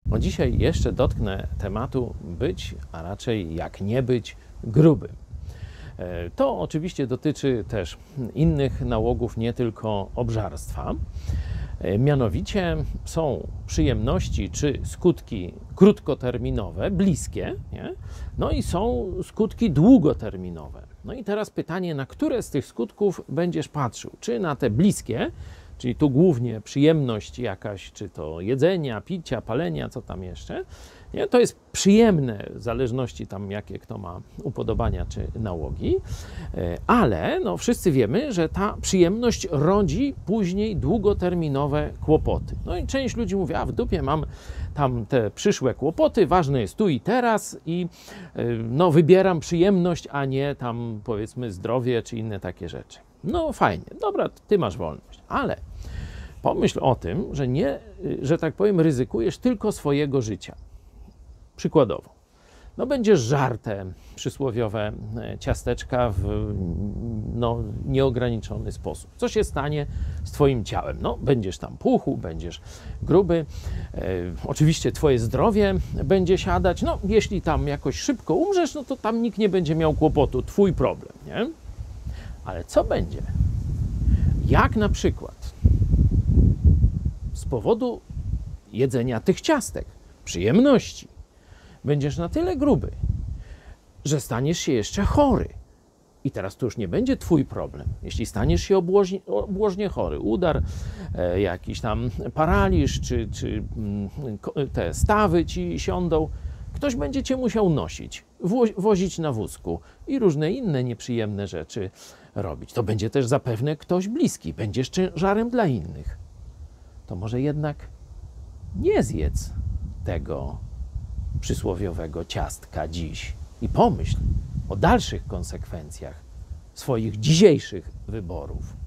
No dzisiaj jeszcze dotknę tematu być, a raczej jak nie być grubym. To oczywiście dotyczy też innych nałogów, nie tylko obżarstwa. Mianowicie są przyjemności czy skutki krótkoterminowe, bliskie, nie? No i są skutki długoterminowe. No i teraz pytanie, na które z tych skutków będziesz patrzył? Czy na te bliskie, czyli tu głównie przyjemność jakaś, czy to jedzenia, picia, palenia, co tam jeszcze, nie? To jest przyjemne, w zależności tam jakie kto ma upodobania czy nałogi, ale no, wszyscy wiemy, że ta przyjemność rodzi później długoterminowe kłopoty. No i część ludzi mówi, a w dupie mam tam te przyszłe kłopoty, ważne jest tu i teraz i no, wybieram przyjemność, a nie tam powiedzmy zdrowie czy inne takie rzeczy. No fajnie, dobra, ty masz wolność, ale pomyśl o tym, że nie, że tak powiem, ryzykujesz tylko swojego życia. Przykładowo, no będziesz żarł te przysłowiowe ciasteczka w no, nieograniczony sposób. Co się stanie z twoim ciałem? No, będziesz tam puchł, będziesz gruby, oczywiście twoje zdrowie będzie siadać, no jeśli tam jakoś szybko umrzesz, no to tam nikt nie będzie miał kłopotu, twój problem, nie? Ale co będzie? Jak na przykład z powodu jedzenia tych ciastek, przyjemności, będziesz na tyle gruby, że staniesz się jeszcze chory. I teraz to już nie będzie twój problem. Jeśli staniesz się obłożnie chory, udar, jakiś tam paraliż, czy te stawy ci siądą, ktoś będzie cię musiał nosić, wozić na wózku i różne inne nieprzyjemne rzeczy robić. To będzie też zapewne ktoś bliski, będziesz ciężarem dla innych. To może jednak nie zjedz tego przysłowiowego ciastka dziś i pomyśl o dalszych konsekwencjach swoich dzisiejszych wyborów.